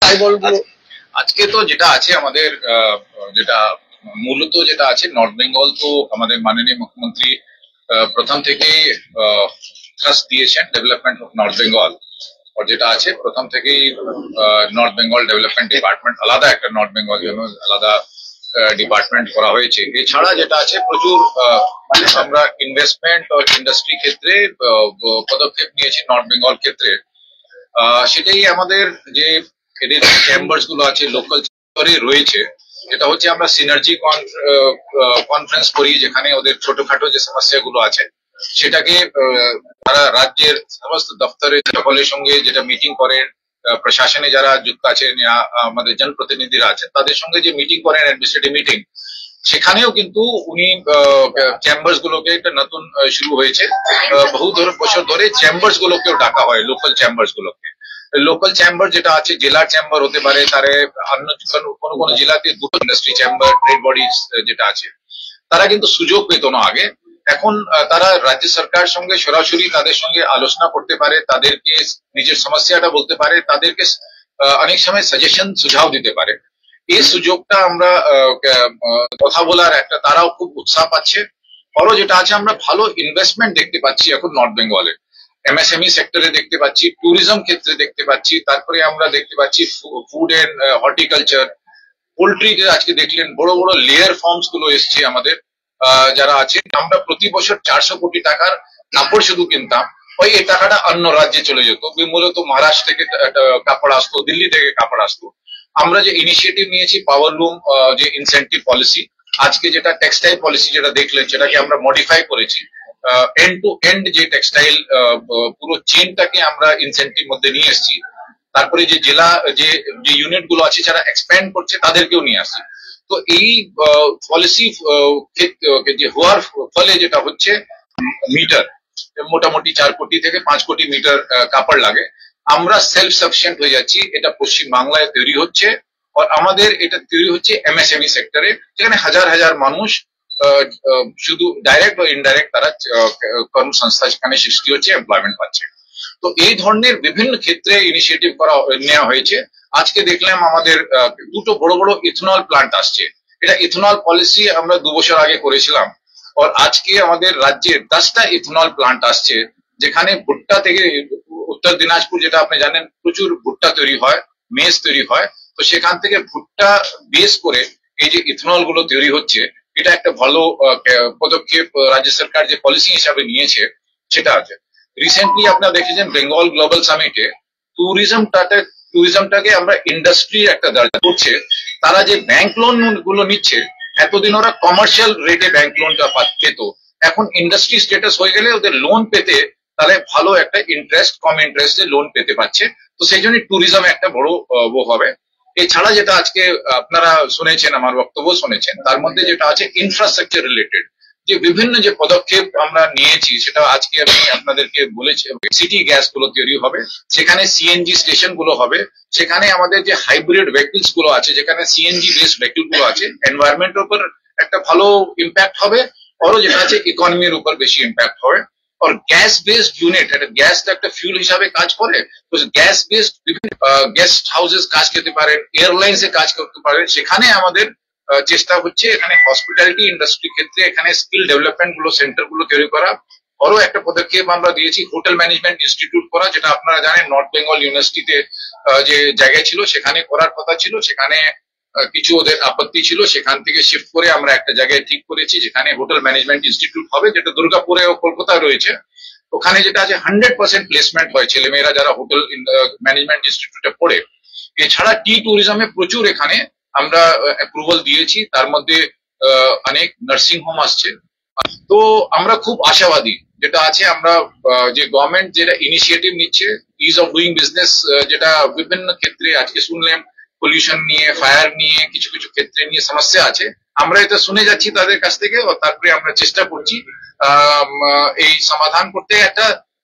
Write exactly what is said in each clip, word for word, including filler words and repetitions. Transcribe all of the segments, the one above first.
বলবো আজকে তো যেটা আছে আমাদের যেটা মূলত যেটা আছে নর্থ বেঙ্গল, তো আমাদের মাননীয় মুখ্যমন্ত্রী প্রথম থেকেই ট্রাস্ট দিয়েছেন ডেভেলপমেন্ট অফ নর্থ বেঙ্গল। আর যেটা আছে প্রথম থেকেই নর্থ বেঙ্গল ডেভেলপমেন্ট ডিপার্টমেন্ট আলাদা একটা নর্থ বেঙ্গল জন্য আলাদা ডিপার্টমেন্ট করা হয়েছে। এছাড়া যেটা আছে প্রচুর আমরা ইনভেস্টমেন্ট ও ইন্ডাস্ট্রি ক্ষেত্রে পদক্ষেপ নিয়েছি নর্থ বেঙ্গল ক্ষেত্রে। সেটাই আমাদের যে এদের চেম্বার্স গুলো আছে লোকাল স্তরে রয়েছে, যেটা হচ্ছে আমরা সিনার্জি কনফারেন্স করি, যেখানে ওদের ছোটখাটো যে সমস্যাগুলো আছে সেটাকে তারা রাজ্যের সমস্ত দপ্তরের সকলের সঙ্গে যেটা মিটিং করেন, প্রশাসনে যারা যুক্ত আছেন, আমাদের জনপ্রতিনিধিরা আছেন তাদের সঙ্গে যে মিটিং করেন অ্যাডমিনিস্ট্রেটিভ মিটিং, সেখানেও কিন্তু উনি চেম্বার্স গুলোকে একটা নতুন শুরু হয়েছে, বহু বছর ধরে চেম্বার্স গুলোকেও ডাকা হয়, লোকাল চেম্বার্স গুলোকে। লোকাল চেম্বার যেটা আছে জেলার চেম্বার হতে পারে, তারে অন্য কোনো কোনো জেলাতে দুটো ইন্ডাস্ট্রি চেম্বার ট্রেড বডিজ যেটা আছে তারা কিন্তু সুযোগ পেত না আগে। এখন তারা রাজ্য সরকার সঙ্গে সরাসরি তাদের সঙ্গে আলোচনা করতে পারে, তাদেরকে নিজের সমস্যাটা বলতে পারে, তাদেরকে অনেক সময় সাজেশন সুঝাও দিতে পারে। এই সুযোগটা আমরা কথা বলার একটা তারাও খুব উৎসাহ পাচ্ছে। আরো যেটা আছে আমরা ভালো ইনভেস্টমেন্ট দেখতে পাচ্ছি এখন নর্থ বেঙ্গলে, এমএসএমই সেক্টরে দেখতে পাচ্ছি, ট্যুরিজম ক্ষেত্রে দেখতে পাচ্ছি, তারপরে আমরা দেখতে পাচ্ছি ফুড এন্ড হর্টিকালচার, পোল্ট্রিতে আজকে দেখলেন বড় বড় লেয়ার ফার্মস গুলো এসছে আমাদের যারা আছে। আমরা প্রতি বছর চারশো কোটি টাকার কাপড় শুধু কিনতাম, ওই এই টাকাটা অন্য রাজ্যে চলে যেত, মূলত মহারাষ্ট্র থেকে কাপড় আসতো, দিল্লি থেকে কাপড় আসতো। আমরা যে ইনিশিয়েটিভ নিয়েছি পাওয়ার লুম যে ইনসেন্টিভ পলিসি, আজকে যেটা টেক্সটাইল পলিসি যেটা দেখলেন সেটাকে আমরা মডিফাই করেছি, এন্ড টু এন্ড যে টেক্সটাইল পুরো চেনটাকে আমরা ইনসেন্টিভ মধ্যে নিয়ে এসেছি। তারপরে যে জেলা যে যে ইউনিট গুলো আছে যারা এক্সপ্যান্ড করছে তাদেরকেও নিয়ে আসছি। তো এই পলিসি যে হওয়ার ফলে যেটা হচ্ছে মিটার মোটামুটি চার কোটি থেকে পাঁচ কোটি মিটার কাপড় লাগে, আমরা সেলফ সাফিসিয়েন্ট হয়ে যাচ্ছি। এটা পশ্চিম বাংলায় তৈরি হচ্ছে, আর আমাদের এটা তৈরি হচ্ছে এমএসএমই সেক্টরে, যেখানে হাজার হাজার মানুষ শুধু ডাইরেক্ট বা ইনডাইরেক্ট তারা কর্মসংস্থা সেখানে সৃষ্টি হচ্ছে, এমপ্লয়মেন্ট পাচ্ছে। তো এই ধরনের বিভিন্ন ক্ষেত্রে ইনিশিয়েটিভ করা নেওয়া হয়েছে। আজকে দেখলাম আমাদের দুটো বড় বড় ইথনল প্লান্ট আসছে, এটা ইথনল পলিসি আমরা দু বছর আগে করেছিলাম। আর আজকে আমাদের রাজ্যে দশটা ইথনল প্লান্ট আসছে, যেখানে ভুট্টা থেকে, উত্তর দিনাজপুর যেটা আপনি জানেন প্রচুর ভুট্টা তৈরি হয়, মেজ তৈরি হয়, তো সেখান থেকে ভুট্টা বেস করে এই যে ইথনল গুলো তৈরি হচ্ছে, এটা একটা ভালো পদক্ষেপ রাজ্য সরকার যে পলিসি হিসাবে নিয়েছে সেটা আছে। রিসেন্টলি আপনারা দেখেছেন বেঙ্গল গ্লোবাল সামিটে ট্যুরিজমটাকে ট্যুরিজমটাকে আমরা ইন্ডাস্ট্রি একটা দরজা করছে। তারা যে ব্যাংক লোন গুলো নিচ্ছে, এতদিন ওরা কমার্শিয়াল রেটে ব্যাংক লোনটা পেত, এখন ইন্ডাস্ট্রি স্ট্যাটাস হয়ে গেলে ওদের লোন পেতে তাহলে ভালো একটা ইন্টারেস্ট, কম ইন্টারেস্টে লোন পেতে পারছে। তো সেই জন্য ট্যুরিজম একটা বড় হবে। এছাড়া যেটা আজকে আপনারা শুনেছেন, আমার বক্তব্য শুনেছেন, তার মধ্যে যেটা আছে ইনফ্রাস্ট্রাকচার রিলেটেড যে বিভিন্ন যে পদক্ষেপ আমরা নিয়েছি, সেটা আজকে আমি আপনাদেরকে বলেছি। সিটি গ্যাস গুলো তৈরি হবে, সেখানে সিএনজি স্টেশন গুলো হবে, সেখানে আমাদের যে হাইব্রিড ভেহিকলস গুলো আছে, যেখানে সিএনজি বেসড ভেহিকল গুলো আছে, এনভায়রনমেন্টের উপর একটা ভালো ইম্প্যাক্ট হবে, আরো যেটা আছে ইকোনমির উপর বেশি ইম্প্যাক্ট হবে। আর গ্যাস বেসড ইউনিট, এটা গ্যাস তো একটা ফিউল হিসাবে কাজ করে, তো গ্যাস বেসড বিভিন্ন গেস্ট হাউসেস কাজ করতে পারেন, এয়ারলাইন্স এ কাজ করতে পারেন, সেখানে আমাদের চেষ্টা হচ্ছে এখানে হসপিটালিটি ইন্ডাস্ট্রি ক্ষেত্রে এখানে স্কিল ডেভেলপমেন্ট গুলো সেন্টার গুলো তৈরি করা। আরো একটা পদক্ষেপ আমরা দিয়েছি হোটেল ম্যানেজমেন্ট ইনস্টিটিউট করা, যেটা আপনারা জানেন নর্থ বেঙ্গল ইউনিভার্সিটিতে যে জায়গায় ছিল সেখানে করার কথা ছিল, সেখানে কিছু ওদের আপত্তি ছিল, সেখান থেকে শিফট করে আমরা একটা জায়গায় ঠিক করেছি যেখানে হোটেল ম্যানেজমেন্ট ইনস্টিটিউট হবে, যেটা দুর্গাপুরে ও কলকাতায় রয়েছে। ওখানে যেটা আছে হান্ড্রেড পার্সেন্ট প্লেসমেন্ট হয় ছেলেমেয়েরা যারা হোটেল ম্যানেজমেন্ট ইনস্টিটিউটে পড়ে। এছাড়া টি ট্যুরিজমে প্রচুর এখানে আমরা অ্যাপ্রুভাল দিয়েছি, তার মধ্যে অনেক নার্সিং হোম আসছে। তো আমরা খুব আশাবাদী যেটা আছে, আমরা যে গভর্নমেন্ট যেটা ইনিশিয়েটিভ নিচ্ছে ইজ অফ ডুইং বিজনেস, যেটা বিভিন্ন ক্ষেত্রে আজকে শুনলাম পলিউশন নিয়ে, ফায়ার নিয়ে, কিছু কিছু ক্ষেত্রে নিয়ে সমস্যা আছে, আমরা এটা শুনে যাচ্ছি তাদের কাছ থেকে, তারপরে আমরা চেষ্টা করছি এই সমাধান করতে একটা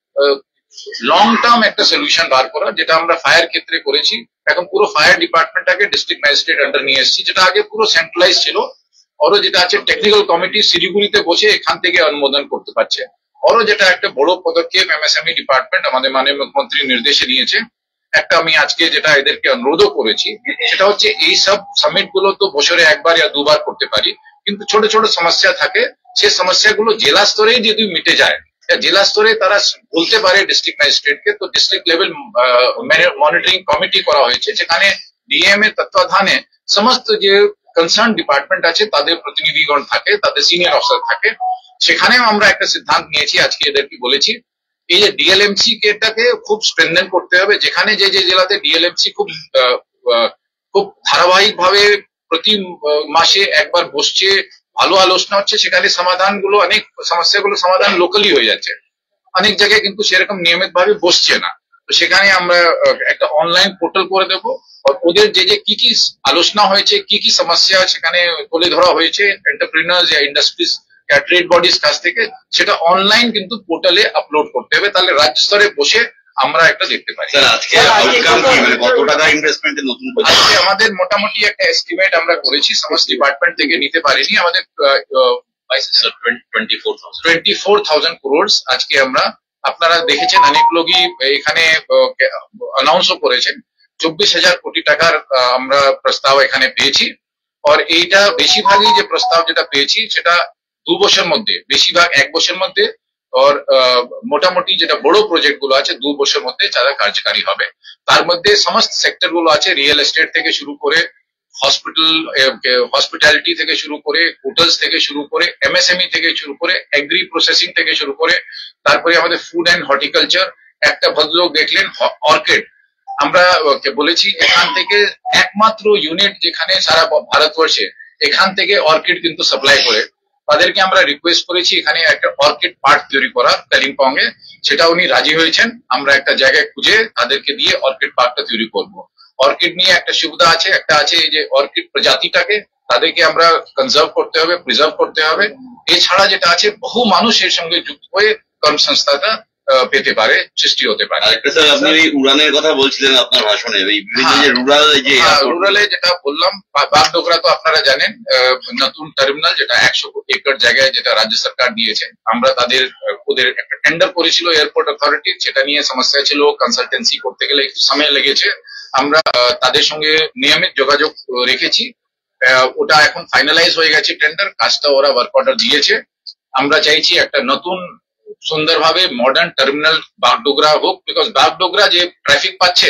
লং টার্ম একটা সলিউশন বার করা, যেটা আমরা ফায়ার ক্ষেত্রে করেছি। এখন পুরো ফায়ার ডিপার্টমেন্টটাকে ডিস্ট্রিক্ট ম্যাজিস্ট্রেট আন্ডার নিয়ে এসেছি, যেটা আগে পুরো সেন্ট্রালাইজ ছিল। আরো যেটা আছে টেকনিক্যাল কমিটি শিলিগুড়িতে বসে এখান থেকে অনুমোদন করতে পারছে। আরো যেটা একটা বড় পদক্ষেপ এমএসএমই ডিপার্টমেন্ট আমাদের মাননীয় মুখ্যমন্ত্রীর নির্দেশে নিয়েছে, একটা আমি আজকে যেটা এদেরকে অনুরোধও করেছি সেটা হচ্ছে এই সব সামিট গুলো তো বছরে একবার বা দুবার করতে পারি, কিন্তু ছোট ছোট সমস্যা থাকে, সেই সমস্যাগুলো জেলা স্তরেই যদি মিটে যায়, জেলা স্তরে তারা বলতে পারে ডিস্ট্রিক্ট ম্যাজিস্ট্রেটকে, তো ডিস্ট্রিক্ট লেভেল মনিটরিং কমিটি করা হয়েছে যেখানে ডিএম এর তত্ত্বাবধানে সমস্ত যে কনসার্ন ডিপার্টমেন্ট আছে তাদের প্রতিনিধিগণ থাকে, তাদের সিনিয়র অফিসার থাকে। সেখানেও আমরা একটা সিদ্ধান্ত নিয়েছি, আজকে এদেরকে বলেছি এই যে ডিএলএমসি কেটাকে খুব স্ট্রেনথেন করতে হবে, যেখানে যে যে জেলাতে ডিএলএমসি খুব খুব ধারাবাহিক ভাবে প্রতি মাসে একবার বসছে, ভালো আলোচনা হচ্ছে, সেখানে সমাধানগুলো অনেক সমস্যাগুলো সমাধান লোকালি হয়ে যাচ্ছে। অনেক জায়গায় কিন্তু সেরকম নিয়মিত ভাবে বসছে না, তো সেখানে আমরা একটা অনলাইন পোর্টাল করে দেবো, ওদের যে যে কি কি আলোচনা হয়েছে, কি কি সমস্যা সেখানে তুলে ধরা হয়েছে এন্টারপ্রিনার্স বা ইন্ডাস্ট্রিজ বা ট্রেড বডিজ কাছ থেকে, সেটা অনলাইন কিন্তু পোর্টালে আপলোড করতে হবে, তাহলে রাজ্য স্তরে বসে আমরা একটা দেখতে পারি। আজকে কত টাকা ইনভেস্টমেন্টের নতুন আজকে আমাদের মোটামুটি একটা এস্টিমেট আমরা করেছি, সমস্ত ডিপার্টমেন্ট থেকে নিতে পারিনি, আমাদের টোয়েন্টি ফোর থাউজেন্ড ক্রোড় আজকে আমরা, আপনারা দেখেছেন অনেক লোকই এখানে অ্যানাউন্সও করেছেন, চব্বিশ হাজার কোটি টাকার আমরা প্রস্তাব এখানে পেয়েছি। আর এইটা বেশিরভাগই যে প্রস্তাব যেটা পেয়েছি সেটা দু বছরের মধ্যে, বেশিরভাগ এক বছরের মধ্যে, আর মোটামুটি যেটা বড় প্রজেক্ট গুলো আছে দু বছরের মধ্যে যারা কার্যকারী হবে। তার মধ্যে সমস্ত সেক্টর গুলো আছে, রিয়েল এস্টেট থেকে শুরু করে হসপিটাল, হসপিটালিটি থেকে শুরু করে হোটেলস থেকে শুরু করে এমএসএমই থেকে শুরু করে এগ্রি প্রসেসিং থেকে শুরু করে, তারপরে আমাদের ফুড অ্যান্ড হর্টিকালচার। একটা ভদ্রলোক দেখলেন অর্কিড, আমরা বলেছি এখান থেকে একমাত্র ইউনিট যেখানে সারা ভারতবর্ষে এখান থেকে অর্কিড কিন্তু সাপ্লাই করে, তাদেরকে আমরা রিকোয়েস্ট করেছি এখানে একটা অর্কিড পার্ক তৈরি করা কালিম্পং এ, সেটা উনি রাজি হয়েছেন। আমরা একটা জায়গায় খুঁজে তাদেরকে দিয়ে অর্কিড পার্কটা তৈরি করব। অর্কিড নিয়ে একটা সুবিধা আছে, একটা আছে এই যে অর্কিড প্রজাতিটাকে তাদেরকে আমরা কনজার্ভ করতে হবে, প্রিজার্ভ করতে হবে। এছাড়া যেটা আছে বহু মানুষ এর সঙ্গে যুক্ত হয়ে কর্মসংস্থানটা পেতে পারে, সৃষ্টি হতে পারে। আপনি উড়ানের কথা বলছিলেন আপনার ভাষণে, রুরাল যে রুরালে যেটা বললাম, বাগডোগরা তো আপনারা জানেন নতুন টার্মিনাল যেটা একশো একর জায়গায় যেটা রাজ্য সরকার দিয়েছে, আমরা তাদের ওদের একটা টেন্ডার করেছিল এয়ারপোর্ট অথরিটি, সেটা নিয়ে সমস্যা ছিল, কনসালটেন্সি করতে গেলে একটু সময় লেগেছে। আমরা তাদের সঙ্গে নিয়মিত যোগাযোগ রেখেছি, ওটা এখন ফাইনালাইজ হয়ে গেছে টেন্ডার, কাজটা ওরা ওয়ার্ক অর্ডার দিয়েছে। আমরা চাইছি একটা নতুন সুন্দরভাবে মডার্ন টার্মিনাল বাগডোগরা হোক, বিকজ বাগডোগরা যে ট্রাফিক পাচ্ছে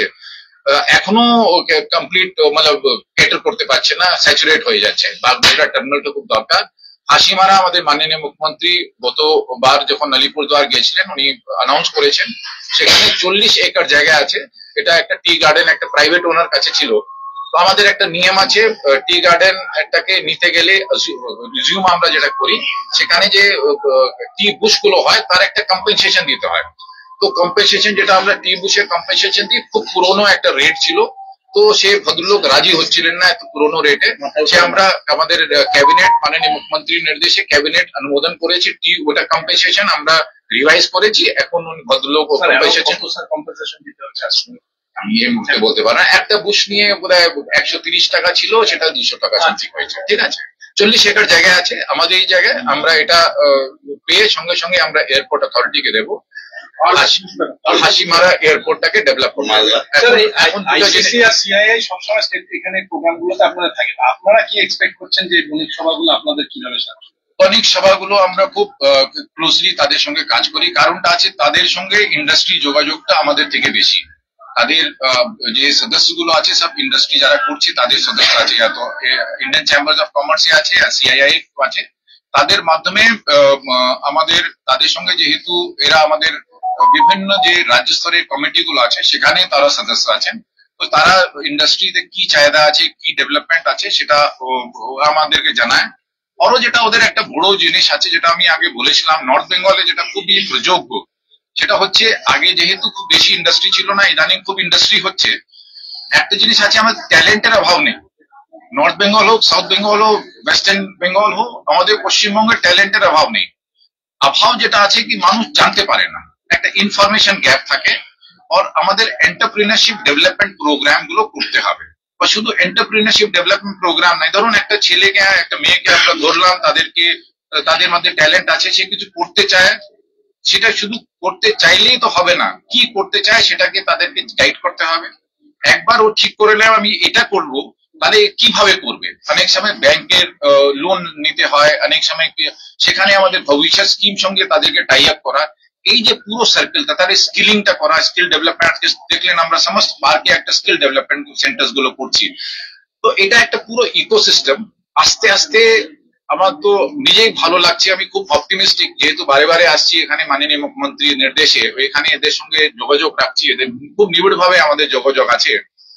এখনো কমপ্লিট মানে ক্যাটার করতে পারছে না, স্যাচুরেট হয়ে যাচ্ছে। বাগডোগরা টার্মিনালটা খুব দরকার। হাসিমারা আমাদের মাননীয় মুখ্যমন্ত্রী গতবার যখন আলিপুরদুয়ার গেছিলেন উনি অ্যানাউন্স করেছেন, সেখানে চল্লিশ একর জায়গা আছে, এটা একটা টি গার্ডেন একটা প্রাইভেট ওনার কাছে ছিল। তো আমাদের একটা নিয়ম আছে, টি গার্ডেন টাকে নিতে গেলে রিজিউম আমরা যেটা করি, সেখানে যে টি বুশ গুলো হয় তার একটা কম্পেনসেশন দিতে হয়। তো কম্পেনসেশন যেটা আমরা টি বুশের কম্পেনসেশন দিই, খুব পুরোনো একটা রেট ছিল, তো সে ভদ্রলোক রাজি হচ্ছিলেন না এত পুরোনো রেটে। সে আমরা আমাদের ক্যাবিনেট মাননীয় মুখ্যমন্ত্রীর নির্দেশে ক্যাবিনেট অনুমোদন করেছি, টি ওটা কম্পেনসেশন আমরা রিভাইজ করেছি। এখন ভদ্রলোক কম্পেনসেশন দিতে হচ্ছে, আমি এই মুহূর্তে বলতে পারি না। একটা বুশ নিয়ে বোধহয় একশো তিরিশ টাকা ছিল, সেটা দুশো টাকা সামথিং হয়েছে। ঠিক আছে, চল্লিশ একর জায়গা আছে আমাদের এই জায়গায়, আমরা এটা পেয়ে সঙ্গে সঙ্গে আমরা এয়ারপোর্ট অথরিটিকে দেবো, হাসিমারা এয়ারপোর্টটাকে ডেভেলপ করবো। এখন সবসময় এখানে প্রোগ্রাম গুলোতে আপনারা থাকে, আপনারা কি এক্সপেক্ট করছেন যে বণিক সভাগুলো আপনাদের কিভাবে সাহায্য? বণিক সভাগুলো আমরা খুব ক্লোজলি তাদের সঙ্গে কাজ করি, কারণটা আছে তাদের সঙ্গে ইন্ডাস্ট্রি যোগাযোগটা আমাদের থেকে বেশি। তাদের যে সদস্যগুলো আছে সব ইন্ডাস্ট্রি যারা করছে তাদের সদস্য আছে, তো ইন্ডিয়ান চেম্বার্স অফ কমার্স আছে, সিআইআই আছে, তাদের মাধ্যমে আমাদের তাদের সঙ্গে যেহেতু এরা আমাদের বিভিন্ন যে রাজ্য স্তরের কমিটি গুলো আছে সেখানে তারা সদস্য আছেন, তো তারা ইন্ডাস্ট্রিতে কি চাহিদা আছে, কি ডেভেলপমেন্ট আছে সেটা আমাদেরকে জানায়। আরো যেটা ওদের একটা বড় জিনিস আছে যেটা আমি আগে বলেছিলাম, নর্থ বেঙ্গলে যেটা খুবই প্রযোগ্য, সেটা হচ্ছে আগে যেহেতু খুব বেশি ইন্ডাস্ট্রি ছিল না, ইদানিং খুব ইন্ডাস্ট্রি হচ্ছে। একটা জিনিস আছে, আমাদের ট্যালেন্টের অভাব নেই। নর্থ বেঙ্গল হোক, সাউথ বেঙ্গল হোক, ওয়েস্টার্ন বেঙ্গল হোক, আমাদের পশ্চিমবঙ্গের ট্যালেন্টের অভাব নেই। অভাব যেটা আছে কি মানুষ জানতে পারে না, একটা ইনফরমেশন গ্যাপ থাকে। আর আমাদের এন্টারপ্রিনারশিপ ডেভেলপমেন্ট প্রোগ্রাম গুলো করতে হবে, বা শুধু এন্টারপ্রিনারশিপ ডেভেলপমেন্ট প্রোগ্রাম নাই। ধরুন একটা ছেলেকে একটা মেয়েকে আমরা ধরলাম, তাদেরকে তাদের মধ্যে ট্যালেন্ট আছে, সে কিছু করতে চায়, সেটা শুধু করতে চাইলেই তো হবে না, কি করতে চায় সেটাকে তাদেরকে গাইড করতে হবে। একবার ও ঠিক করে নেয় আমি এটা করব, তাহলে কিভাবে করবে। অনেক সময় ব্যাংকের লোন নিতে হয়, অনেক সময় সেখানে আমাদের ভবিষ্যৎ স্কিম সঙ্গে তাদেরকে টাই আপ করা, এই যে পুরো সার্কেলটা, তাদের স্কিলিংটা করা, স্কিল ডেভেলপমেন্ট। দেখলেন আমরা সমস্ত পার্কে একটা স্কিল ডেভেলপমেন্ট সেন্টার গুলো করছি, তো এটা একটা পুরো ইকোসিস্টেম। আস্তে আস্তে আমার তো নিজেই ভালো লাগছে, আমি খুব অপটিমিস্টিক, যেহেতু বারে বারে আসছি এখানে মাননীয় মুখ্যমন্ত্রীর নির্দেশে, এখানে এদের সঙ্গে যোগাযোগ রাখছি, এদের খুব নিবিড় ভাবে আমাদের যোগাযোগ আছে।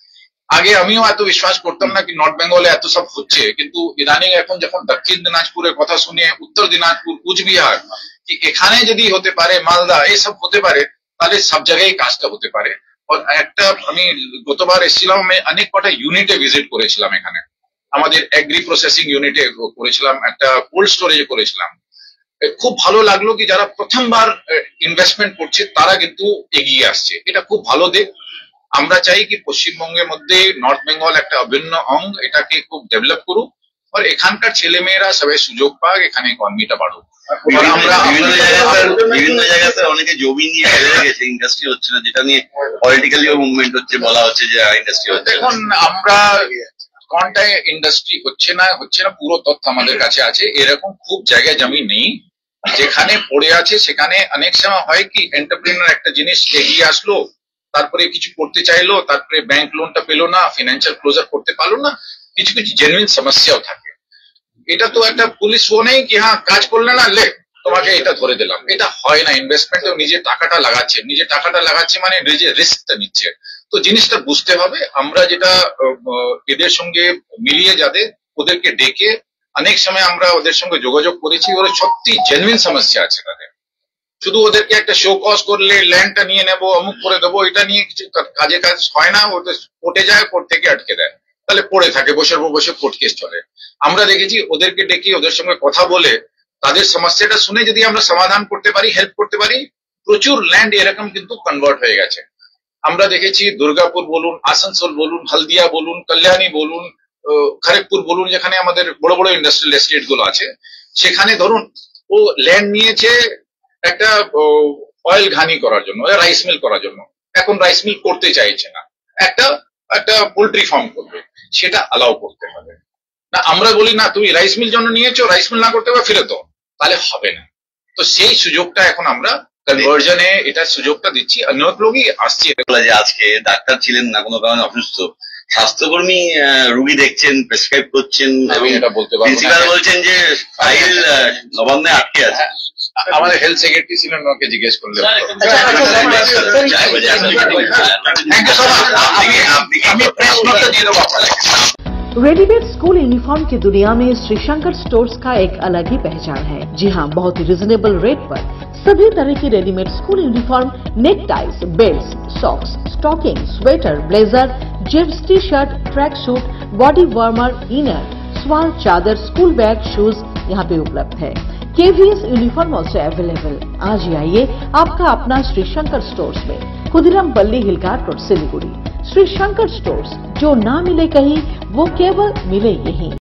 আগে আমিও এত বিশ্বাস করতাম না কি নর্থ বেঙ্গলে এত সব হচ্ছে, কিন্তু ইদানিং এখন যখন দক্ষিণ দিনাজপুরের কথা শুনে, উত্তর দিনাজপুর, কুচবিহার, কি এখানে যদি হতে পারে, মালদা এসব হতে পারে, তাহলে সব জায়গায় কাজটা হতে পারে। একটা আমি গতবার এসেছিলাম, আমি অনেক কটা ইউনিটে ভিজিট করেছিলাম, এখানে আমাদের এগ্রি প্রসেসিং ইউনিটে করেছিলাম, একটা কোল্ড স্টোরেজে করেছিলাম। খুব ভালো লাগলো কি যারা প্রথমবার ইনভেস্টমেন্ট করছে তারা কিন্তু এগিয়ে আসছে, এটা খুব ভালো দিক। আমরা চাই কি পশ্চিমবঙ্গের মধ্যে নর্থ বেঙ্গল একটা অভিন্ন অঙ্গ, এটাকে খুব ডেভেলপ করুক, আর এখানকার ছেলে মেয়েরা সবাই সুযোগ পাক, এখানে ইকোনমিটা বাড়ুক। আমরা বিভিন্ন জায়গাতে অনেকে জমি নিয়ে ফেলে গেছে, ইন্ডাস্ট্রি হচ্ছে না, যেটা নিয়ে পলিটিক্যালিও মুভমেন্ট হচ্ছে, বলা হচ্ছে যে ইন্ডাস্ট্রি হচ্ছে। দেখুন, আমরা কোনটায় ইন্ডাস্ট্রি হচ্ছে না হচ্ছে না পুরো তথ্য আমাদের কাছে আছে। এরকম খুব জায়গায় জমি নেই যেখানে পড়ে আছে, সেখানে অনেক সময় হয় কি এন্টারপ্রেনার একটা জিনিস এগিয়ে আসলো, তারপরে কিছু করতে চাইলো, তারপরে ব্যাংক লোনটা পেলো না, ফিনান্সিয়াল ক্লোজার করতে পারলো না, কিছু কিছু জেনুইন সমস্যাও থাকে। এটা তো একটা পুলিশ ও নেই কি হ্যাঁ কাজ করলে না লে তোমাকে এটা ধরে দিলাম, এটা হয় না। ইনভেস্টমেন্টে নিজের টাকাটা লাগাচ্ছে, নিজের টাকাটা লাগাচ্ছে মানে নিজের রিস্কটা নিচ্ছে, তো জিনিসটা বুঝতে হবে। আমরা যেটা এদের সঙ্গে মিলিয়ে যাদের ওদেরকে ডেকে অনেক সময় আমরা ওদের সঙ্গে যোগাযোগ করেছি, ওরা সত্যি জেনুইন সমস্যা আছে তাদের। শুধু ওদেরকে একটা শো কজ করলে ল্যান্ডটা নিয়ে নেবো, অমুক করে দেবো, এটা নিয়ে কিছু কাজে কাজ হয় না। ওদের কোর্টে যায়, কোর্ট থেকে আটকে দেয়, তাহলে পড়ে থাকে, বসে বসে কোর্ট কেস চলে। আমরা দেখেছি ওদেরকে ডেকে ওদের সঙ্গে কথা বলে তাদের সমস্যাটা শুনে যদি আমরা সমাধান করতে পারি, হেল্প করতে পারি, প্রচুর ল্যান্ড এরকম কিন্তু কনভার্ট হয়ে গেছে। আমরা দেখেছি দুর্গাপুর বলুন, আসানসোল বলুন, হলদিয়া বলুন, কল্যাণী বলুন, খড়গপুর বলুন, যেখানে আমাদের বড় বড় ইন্ডাস্ট্রিয়াল এস্টেট গুলো আছে, সেখানে ধরুন ও ল্যান্ড নিয়েছে একটা অয়েল ঘানি করার জন্য, রাইস মিল করার জন্য। এখন রাইস মিল করতে চাইছে না, একটা একটা পোল্ট্রি ফার্ম করবে, সেটা অ্যালাউ করতে হবে না। আমরা বলি না তুমি রাইস মিল জন্য নিয়েছো, রাইস মিল না করতে হবে ফেরত, তাহলে হবে না। তো সেই সুযোগটা এখন আমরা কনভার্জনে এটা সুযোগটা দিচ্ছি, অনেক লোকই আসছে। যে আজকে ডাক্তার ছিলেন না, কোনো কারণে অসুস্থ, স্বাস্থ্যকর্মী রুগী দেখছেন, প্রেসক্রাইব করছেন, এবং এটা বলতে পারবো প্রিন্সিপাল বলছেন যে ফাইল নবান্নে আটকে আছে। আমাদের হেলথ সেক্রেটারি ছিলেন, ওকে জিজ্ঞেস করলে। रेडीमेड स्कूल यूनिफॉर्म की दुनिया में श्रीशंकर स्टोर्स का एक अलग ही पहचान है। जी हां, बहुत ही रिजनेबल रेट पर सभी तरह की readymade school uniform, neck ties, belt, socks, stocking, sweater, blazer, jeans, T shirt, track suit, body warmer, inner, स्वाल, चादर, स्कूल बैग, शूज यहाँ पे उपलब्ध है। KVS uniform also available. आज ही आइए आपका अपना श्रीशंकर स्टोर्स में, खुदिराम पल्ली हिलघाट रोड, सिलीगुड़ी। श्रीशंकर स्टोर्स, जो ना मिले कहीं वो केवल मिले यहीं।